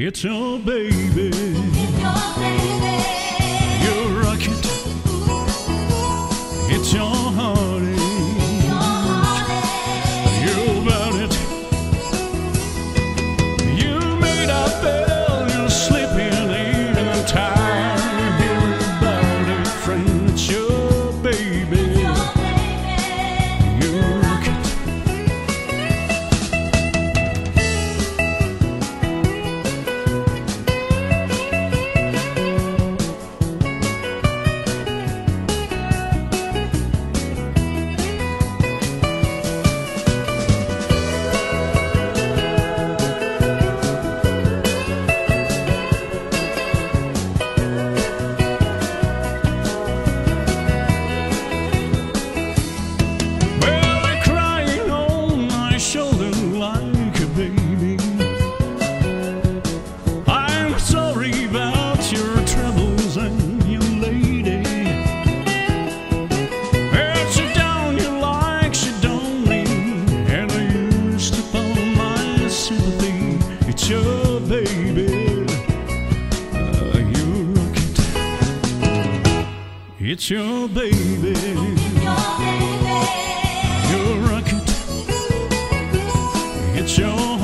It's your baby. You rock it. It's your heartache. You about it. You made up bed. You're sleeping in. I'm tired of hearing about it, friend. It's your baby. You rock it. It's your baby, you rock it. It's your baby, you rock it. It's your